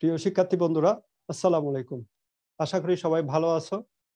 প্রিয় শিক্ষার্থী বন্ধুরা, আসসালামু আলাইকুম। আশা করি সবাই ভালো আছো।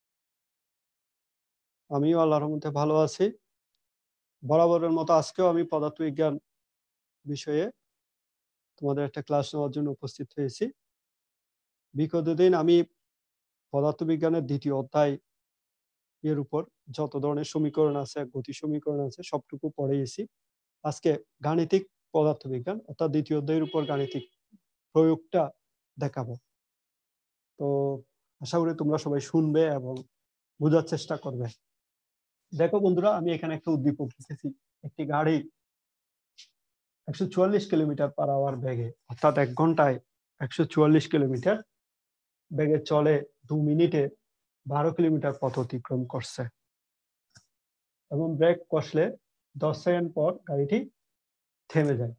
আমিও আল্লাহর রহমতে ভালো আছি। বরাবরের মতো আজকেও আমি পদার্থবিজ্ঞান বিষয়ে তোমাদের একটা ক্লাস নেওয়ার জন্য উপস্থিত হয়েছি। বিগত দিন আমি পদার্থবিজ্ঞানের দ্বিতীয় অধ্যায় এর উপর যত ধরনের সমীকরণ আছে, গতি সমীকরণ আছে, সবটুকু পড়িয়েছি। আজকে গাণিতিক পদার্থবিজ্ঞান অর্থাৎ দ্বিতীয় অধ্যায়ের উপর গাণিতিক প্রয়োগটা দেখাবো। তো আশা করি তোমরা সবাই শুনবে এবং বোঝার চেষ্টা করবে। দেখো বন্ধুরা, আমি এখানে একটা উদ্দীপক লিখেছি। একটি গাড়ি 144 কিলোমিটার পার আওয়ার বেগে অর্থাৎ 1 ঘন্টায় 144 কিলোমিটার বেগে চলে 2 মিনিটে 12 কিলোমিটার পথ অতিক্রম করছে এবং ব্রেক কষলে 10 সেকেন্ড পর গাড়িটি থেমে যায়।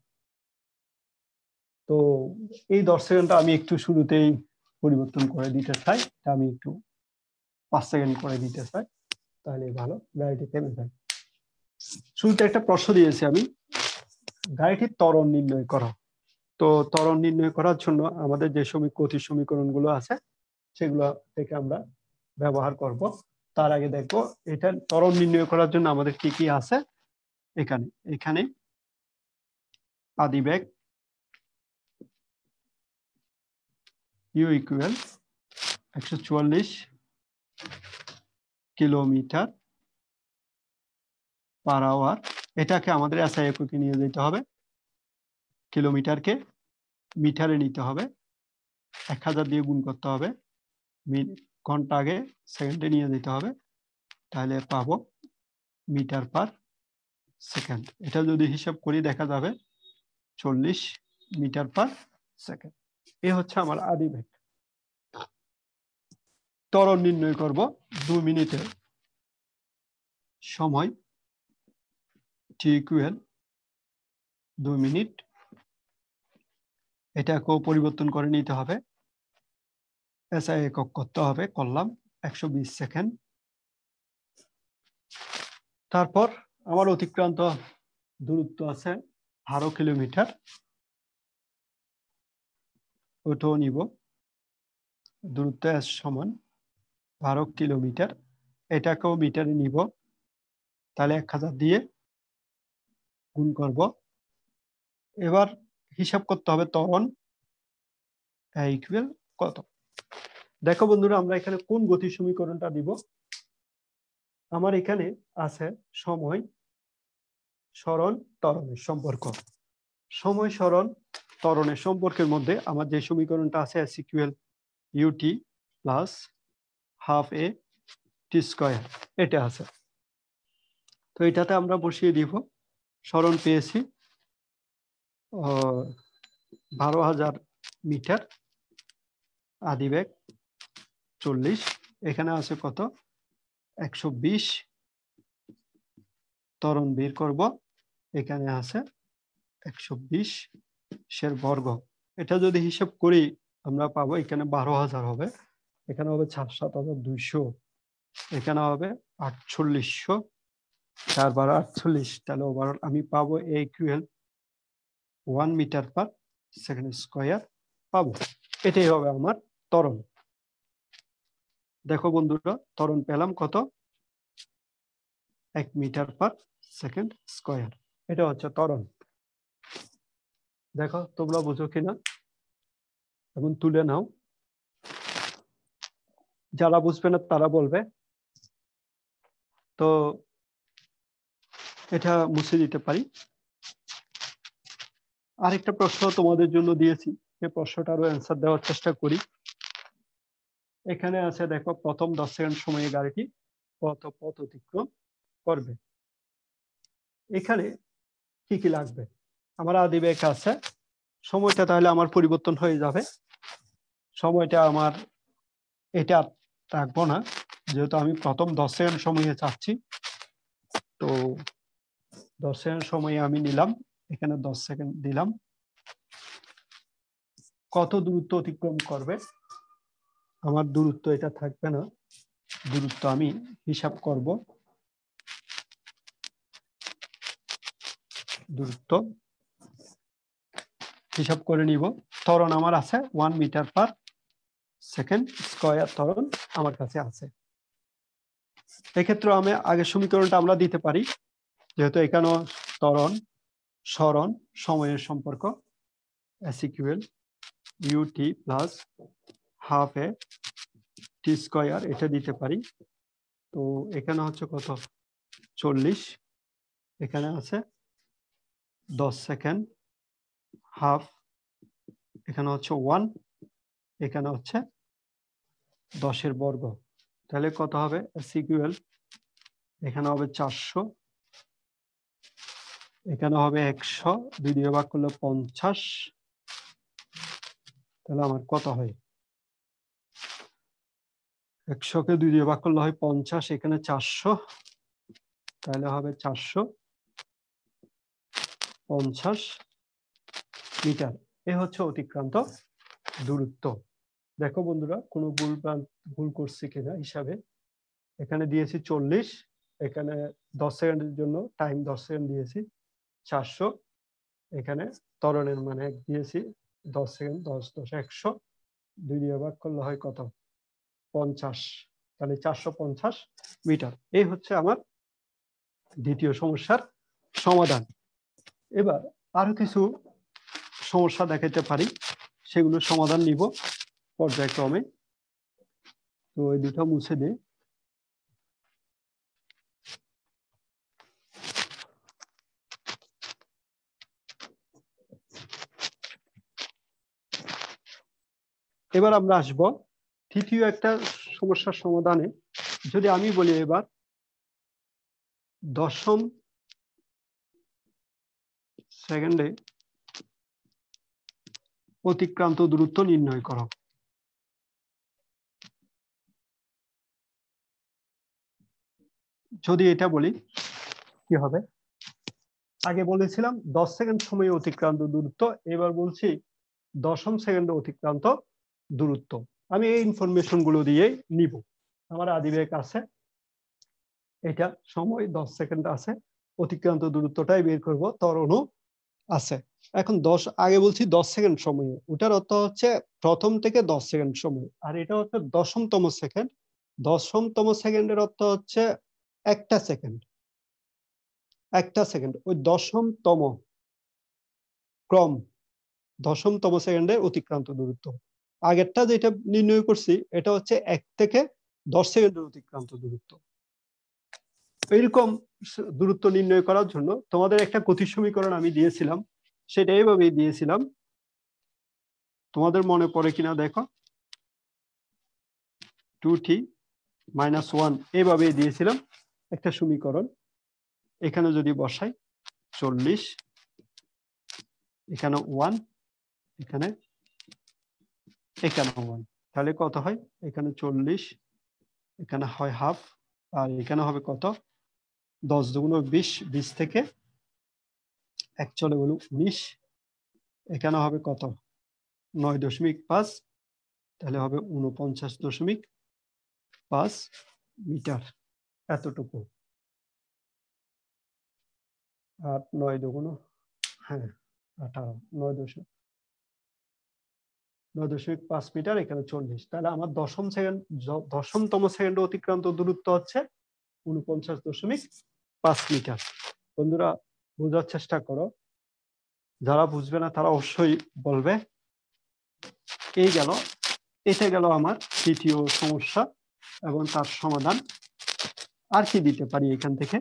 তো এই 10 সেকেন্ডটা আমি একটু শুরুতেই পরিবর্তন করে দিতে চাই। আমি একটু 5 সেকেন্ড করে দিতে চাই, তাহলে ভালো, গাড়িটি থেমে যায়। শুরুতে একটা প্রশ্ন দিয়েছি আমি, গাড়িটির ত্বরণ নির্ণয় করো। তো ত্বরণ নির্ণয় করার জন্য আমাদের যে গতির সমীকরণগুলো আছে সেগুলো থেকে আমরা ব্যবহার করব। তার আগে দেখো এটা ত্বরণ নির্ণয় করার জন্য আমাদের কি কি আছে। এখানে আদিবেগ u equal 144 kilometre per hour. এটাকে আমাদের এসআই এককে নিয়ে যেতে হবে, কিলোমিটারকে মিটারে নিতে হবে, 1000 দিয়ে গুণ করতে হবে, ঘন্টা আগে সেকেন্ডে নিয়ে যেতে হবে, তাহলে পাবো মিটার পার সেকেন্ড। এটা যদি হিসাব করি দেখা যাবে 40 মিটার পার সেকেন্ড। এ হচ্ছে আমার আদিবেগ। ত্বরণ নির্ণয় করব 2 মিনিটে, সময় t ইকুয়াল 2 মিনিট। এটাকেও পরিবর্তন করে নিতে হবে, এসআই একক করতে হবে, করলাম 120 সেকেন্ড। তারপর আমার অতিক্রান্ত দূরত্ব আছে 12 কিলোমিটার, ওটাও নিব। দূরত্ব এস সমান 12 কিলোমিটার, এটাকেও মিটারে নিব, তাহলে 1000 দিয়ে গুণ করব। এবার হিসাব করতে হবে ত্বরণ ইকুয়াল কত। দেখো বন্ধুরা, আমরা এখানে কোন গতি সমীকরণটা দিব। আমার এখানে আছে সময়, সরণ, ত্বরণের সম্পর্ক। সময়, সরণ, ত্বরণের সম্পর্কের মধ্যে আমার যে সমীকরণটা আছে s equal ut plus half a t square, এটা আছে। তো এটাতে আমরা বসিয়ে দিব। সরণ পেয়েছি 12,000 মিটার, আদিবেগ 40, এখানে আছে কত 120। ত্বরণ বের করব, এখানে আছে 120 এর বর্গ। এটা যদি হিসাব করি আমরা পাবো এখানে 12,000 হবে, এখানে হবে 7,200, এখানে হবে 4800, 4/48, তাহলে ওভারঅল আমি পাবো a equal 1 metre per second square পাবো। এটাই হবে আমার ত্বরণ। দেখো বন্ধুরা, ত্বরণ পেলাম কত, 1 মিটার পার সেকেন্ড স্কয়ার। এটা হচ্ছে ত্বরণ। দেখো তোমরা বুঝো কিনা, এখন তুলে নাও। যারা বুঝবে না তারা বলবে। তো এটা মুছে দিতে পারি। আরেকটা প্রশ্ন তোমাদের জন্য দিয়েছি, এই প্রশ্নটারও অ্যান্সার দেওয়ার চেষ্টা করি। এখানে আছে দেখো, প্রথম 10 সেকেন্ড সময়ে গাড়িটি কত পথ অতিক্রম করবে। এখানে কি কি লাগবে, আমার আদিবেগ আছে, সময়টা তাহলে আমার পরিবর্তন হয়ে যাবে। সময়টা আমার এটা রাখবো না, যেহেতু আমি প্রথম 10 সেকেন্ড সময়ে চাচ্ছি। তো 10 সেকেন্ড সময়ে আমি নিলাম, এখানে 10 সেকেন্ড দিলাম। কত দূরত্ব অতিক্রম করবে, আমার দূরত্ব এটা থাকবে না, দূরত্ব আমি হিসাব করব। দূরত্ব হিসাব করে নিব, ত্বরণ আমার আছে 1 মিটার পার সেকেন্ড স্কয়ার ত্বরণ আমার কাছে আছে। এক্ষেত্রে আমি আগের সমীকরণটা আমরা দিতে পারি, যেহেতু এখানে ত্বরণ সরণ সময়ের সম্পর্ক S equal ut plus half a t square, এটা দিতে পারি। তো এখানে হচ্ছে কত 40, এখানে আছে 10 সেকেন্ড, হাফ এখানে হচ্ছে 1, এখানে হচ্ছে 10 বর্গ, তাহলে কত হবে S equal এখানে হবে 400, এখানে হবে 100, 2 দিয়ে ভাগ করলে 50, তাহলে আমার কত হয় 100 কে 2 দিয়ে ভাগ করলে হয় 50, এখানে 400, তাহলে হবে 450 মিটার। এ হচ্ছে অতিক্রান্ত দূরত্ব। দেখো বন্ধুরা কোনো ভুল করছি কিনা হিসাবে। এখানে দিয়েছি 40, এখানে 10 সেকেন্ডের জন্য টাইম 10 সেকেন্ড দিয়েছি 400, এখানে ত্বরণের মানে দিয়েছি 10 সেকেন্ড, 10 10 100, 2 দিয়ে ভাগ করলে হয় কত 50, তাহলে 450 মিটার। এই হচ্ছে আমার দ্বিতীয় সমস্যার সমাধান। এবার আরো কিছু সমস্যা দেখাতে পারি, সেগুলো সমাধান নিব পর্যায়ক্রমে। তো এই দুটো মুছে দিই। এবার আমরা আসব তৃতীয় একটা সমস্যার সমাধানে। যদি আমি বলি এবার দশম সেকেন্ডে অতিক্রান্ত দূরত্ব নির্ণয় করো। যদি এটা বলি কি হবে, আগে বলেছিলাম 10 সেকেন্ড সময়ে অতিক্রান্ত দূরত্ব, এবার বলছি দশম সেকেন্ডে অতিক্রান্ত দূরত্ব। আমি এই ইনফরমেশন গুলো দিয়ে নিব। আমার আদিবেগ আছে, এটা সময় 10 সেকেন্ড আছে, অতিক্রান্ত দূরত্বটাই বের করব, ত্বরণও আছে। এখন আগে বলছি 10 সেকেন্ড সময়ে, ওটার অর্থ হচ্ছে প্রথম থেকে 10 সেকেন্ড সময়, আর এটা হচ্ছে দশমতম সেকেন্ড। দশমতম সেকেন্ডের অর্থ হচ্ছে একটা সেকেন্ড, ওই দশমতম ক্রম, দশমতম সেকেন্ডের অতিক্রান্ত দূরত্ব। আগেরটা যেটা নির্ণয় করছি এটা হচ্ছে 1 থেকে 10 সেকেন্ডের অতিক্রান্ত দূরত্ব। এইরকম দূরত্ব নির্ণয় করার জন্য তোমাদের একটা গতি সমীকরণ আমি দিয়েছিলাম, সেটা এইভাবেই দিয়েছিলাম, তোমাদের মনে পড়ে কিনা দেখো, 2t - 1 এইভাবেই দিয়েছিলাম একটা সমীকরণ। এখানে যদি বসাই 40, এখানে 1, এখানে 1, তাহলে কত হয় এখানে 40, এখানে হয় হাফ, আর এখানে হবে কত 10 দুগুণ 20, 20 থেকে 1 চলে গেল 19, এখানে হবে কত 9.5, তাহলে হবে 49.5 মিটার, এতটুকু। আর 9 দুগুণ 18, 9.5 মিটার, এখানে 40, তাহলে আমার দশমতম সেকেন্ড অতিক্রান্ত দূরত্ব হচ্ছে 49.5 মিটার। বন্ধুরা বোঝার চেষ্টা করো, যারা বুঝবে না তারা অবশ্যই বলবে। এই গেল, এটা গেল আমার তৃতীয় সমস্যা এবং তার সমাধান। আর কি দিতে পারি এখান থেকে,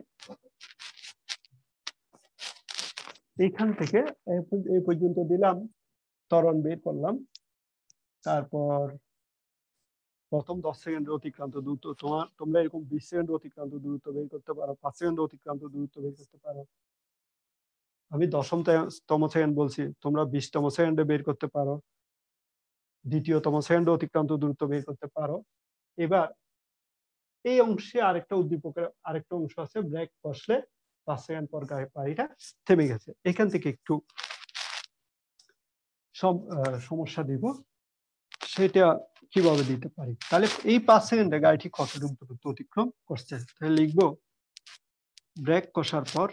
এই পর্যন্ত দিলাম, ত্বরণ বের করলাম। তারপর প্রথম 10 সেকেন্ডের অতিক্রান্ত দূরত্ব, তোমরা এরকম 20 সেকেন্ডের অতিক্রান্ত দূরত্ব বের করতে পারো, 5 সেকেন্ডের অতিক্রান্ত দূরত্ব বের করতে পারো। আমি দশমতম সেকেন্ড বলছি, তোমরা 20তম সেকেন্ডে বের করতে পারো, দ্বিতীয়তম সেকেন্ডে অতিক্রান্ত দূরত্ব বের করতে পারো। এবার এই অংশে আরেকটা উদ্দীপকের আরেকটা অংশ আছে, ব্রেক বসলে 5 সেকেন্ড পর গাড়িটা থেমে গেছে। এখান থেকে একটু সমস্যা দিব, সেটা কিভাবে দিতে পারি। তাহলে এই 5 সেকেন্ডে গাড়িটি কতটুকু দূরত্ব অতিক্রম করছে, তাহলে লিখবো ব্রেক কষার পর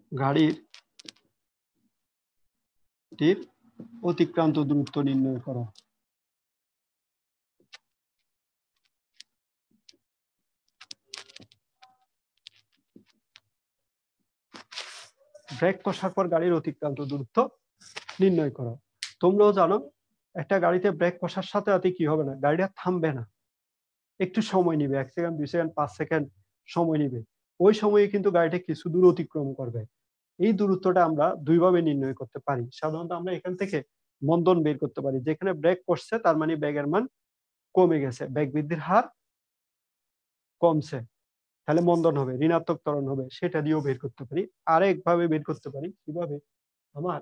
গাড়িটির অতিক্রান্ত দূরত্ব নির্ণয় করো। ব্রেক কষার পর গাড়ির অতিক্রান্ত দূরত্ব নির্ণয় করো। তোমরাও জানো একটা গাড়িতে ব্রেক কষার সাথে সাথে কি হবে না, গাড়িটা থামবে না, একটু সময় নিবে, 1 সেকেন্ড 2 সেকেন্ড 5 সেকেন্ড সময় নিবে। ওই সময়ে কিন্তু গাড়িটা কিছু দূর অতিক্রম করবে। এই দূরত্বটা আমরা দুইভাবে নির্ণয় করতে পারি। সাধারণত আমরা এখান থেকে মন্দন বের করতে পারি, যেখানে ব্রেক করছে তার মানে বেগের মান কমে গেছে, বেগ বৃদ্ধির হার কমছে, তাহলে মন্দন হবে, ঋণাত্মক ত্বরণ হবে, সেটা দিয়েও বের করতে পারি। আরেকভাবে বের করতে পারি, কিভাবে, আমার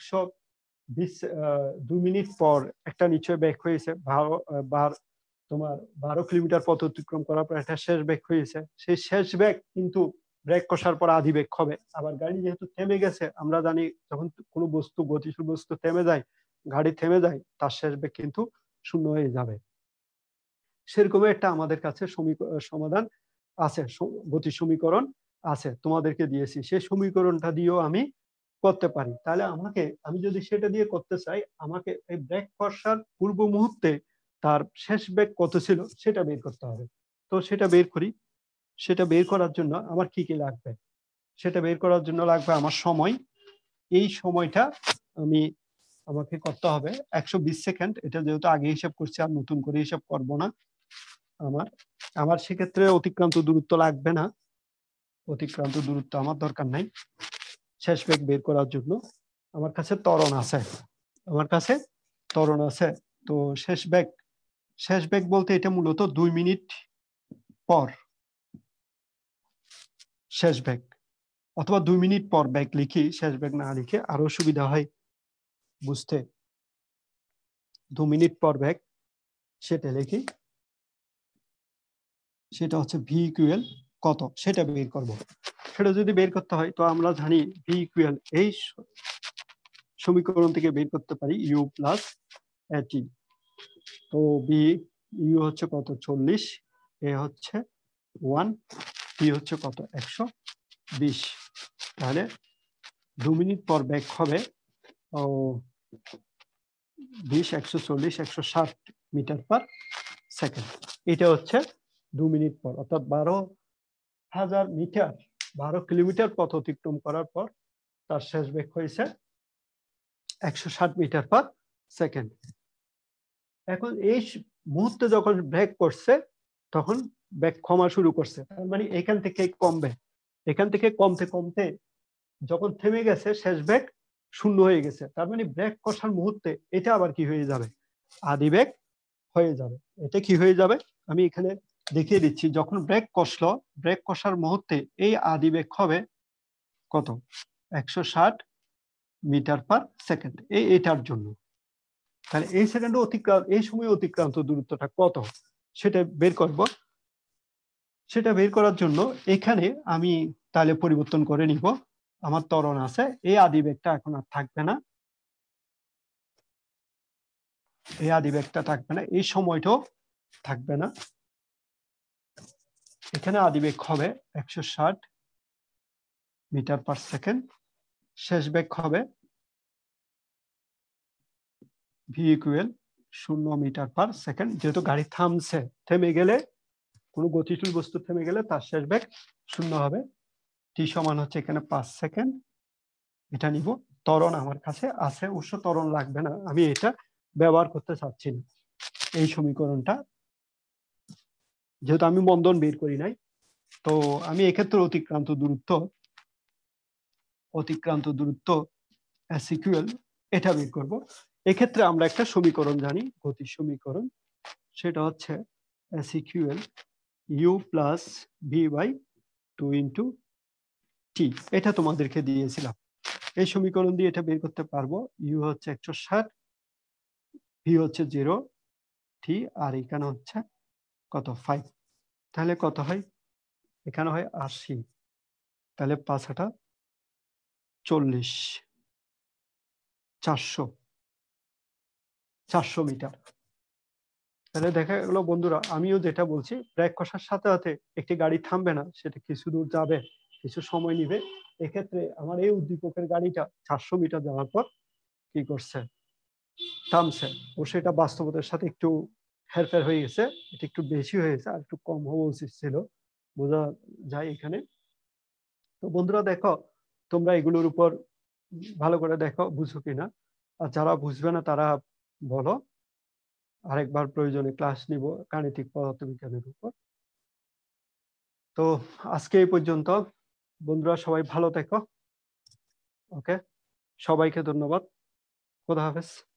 2 মিনিট পর একটা নিশ্চয় বেগ হয়েছে, তোমার 12 কিলোমিটার পথ অতিক্রম করার পর একটা শেষ বেগ হয়েছে, সেই শেষ বেগ কিন্তু ব্রেক কষার পর আদি বেগ হবে। আবার গাড়ি যেহেতু থেমে গেছে, আমরা জানি যখন কোনো বস্তু, গতিশীল বস্তু থেমে যায়, গাড়ি থেমে যায়, তার শেষ বেগ কিন্তু 0 হয়ে যাবে। সেরকম একটা আমাদের কাছে সমাধান আছে, গতি সমীকরণ আছে, তোমাদেরকে দিয়েছি। সেই সমীকরণটা দিয়েও আমি করতে পারি। তাহলে আমি যদি সেটা দিয়ে করতে চাই, আমাকে এই ব্রেক কষার পূর্ব মুহূর্তে তার শেষ বেগ কত ছিল সেটা বের করতে হবে। তো সেটা বের করি। সেটা বের করার জন্য আমার কি কি লাগবে, সেটা বের করার জন্য লাগবে আমার সময়। এই সময়টা আমাকে করতে হবে 120 সেকেন্ড। এটা যেহেতু আগে হিসাব করছি, আর নতুন করে হিসাব করব না। আমার সেক্ষেত্রে অতিক্রান্ত দূরত্ব লাগবে না, অতিক্রান্ত দূরত্ব আমার দরকার নাই শেষ বেগ বের করার জন্য। আমার কাছে ত্বরণ আছে। তো শেষ বেগ বলতে এটা মূলত 2 মিনিট পর শেষ বেগ, অথবা 2 মিনিট পর বেগ লিখি, শেষ বেগ না লিখে আরো সুবিধা হয় বুঝতে। 2 মিনিট পর বেগ সেটা লিখি, সেটা হচ্ছে ভি ইকুয়াল কত সেটা বের করব। সেটা যদি বের করতে হয়, তো আমরা জানি ভি ইকুয়াল এই সমীকরণ থেকে বের করতে পারি ইউ প্লাস এটি। তো ইউ হচ্ছে কত 40, এ হচ্ছে 1, টি হচ্ছে কত 120। তাহলে 2 মিনিট পর বেগ হবে 20, 140, 160 মিটার পার সেকেন্ড। এটা হচ্ছে 2 মিনিট পর, অর্থাৎ 12,000 মিটার, 12 কিলোমিটার পথ অতিক্রম করার পর তার শেষ বেগ হয়েছে 160 মিটার পার সেকেন্ড। এখন এই মুহূর্তে যখন ব্রেক করছে, তখন বেগ কমা শুরু করছে, তার মানে এখান থেকে কমবে। এখান থেকে কমতে কমতে যখন থেমে গেছে, শেষ বেগ 0 হয়ে গেছে, তার মানে ব্রেক কষার মুহূর্তে এটা আবার কি হয়ে যাবে, আদি বেগ হয়ে যাবে। এটা কি হয়ে যাবে আমি এখানে দেখিয়ে দিচ্ছি। যখন ব্রেক কষলো, ব্রেক কষার মুহূর্তে এই আদি বেগ হবে কত 160 মিটার পার সেকেন্ড, এটার জন্য। তাহলে এই সময় অতিক্রান্ত দূরত্বটা কত সেটা বের করব। সেটা বের করার জন্য এখানে আমি তাহলে পরিবর্তন করে নিব। আমার ত্বরণ আছে, এই আদি বেগটা এখন আর থাকবে না, এই আদি বেগটা থাকবে না, এই সময়টাও থাকবে না। এখানে আদি বেগ হবে 160 মিটার পার সেকেন্ড, শেষ বেগ হবে v equal 0 metre per second. যেহেতু গাড়ি থামছে, থেমে গেলে, কোনো গতিশীল বস্তু থেমে গেলে তার শেষ বেগ 0 হবে। টি সমান হচ্ছে এখানে 5 সেকেন্ড, এটা নিব। ত্বরণ আমার কাছে আছে, অবশ্য ত্বরণ লাগবে না, আমি এটা ব্যবহার করতে চাচ্ছি না এই সমীকরণটা, যেহেতু আমি মন্দন বের করি নাই। তো আমি এক্ষেত্রে অতিক্রান্ত দূরত্ব এস ইকুয়াল এটা বের করব। এক্ষেত্রে আমরা একটা সমীকরণ জানি, গতির সমীকরণ, সেটা হচ্ছে s equal u plus v by 2 into t. এটা তোমাদেরকে দিয়েছিলাম। এই সমীকরণ দিয়ে এটা বের করতে পারবো। ইউ হচ্ছে 160, ভি হচ্ছে 0, টি, আর এখানে হচ্ছে কত 5। তাহলে কত হয়, এখানে হয় 80, তাহলে 5 40, 400 মিটার। তাহলে দেখা গেল বন্ধুরা, আমিও যেটা বলছি, ব্রেক কষার সাথে সাথে একটি গাড়ি থামবে না, সেটা কিছু দূর যাবে, কিছু সময় নিবে, এক্ষেত্রে আমার এই উদ্দীপকের গাড়িটা 400 মিটার যাওয়ার পর কি করছে, থামছে। ও সেটা বাস্তবতার সাথে একটু হেরফের হয়ে গেছে, এটা একটু বেশি হয়ে গেছে, আর একটু কম হওয়া উচিত ছিল, বোঝা যায় এখানে। তো বন্ধুরা দেখো, তোমরা এগুলোর উপর ভালো করে দেখো বুঝো কিনা, আর যারা বুঝবে না তারা বলো, আরেকবার প্রয়োজনে ক্লাস নিব গাণিতিক পদার্থবিজ্ঞানের উপর। তো আজকে এই পর্যন্ত, বন্ধুরা সবাই ভালো থেকো। ওকে, সবাইকে ধন্যবাদ। খোদা হাফেজ।